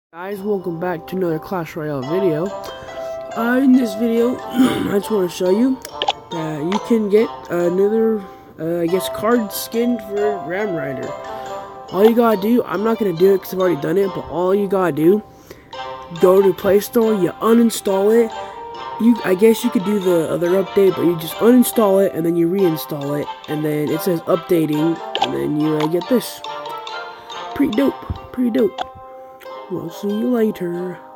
Guys, welcome back to another Clash Royale video. In this video, I just want to show you that you can get another, card skin for Ram Rider. All you gotta do, I'm not gonna do it because I've already done it, but all you gotta do, go to Play Store, you uninstall it. I guess you could do the other update, but you just uninstall it and then you reinstall it, and then it says updating, and then you get this. Pretty dope. We'll see you later.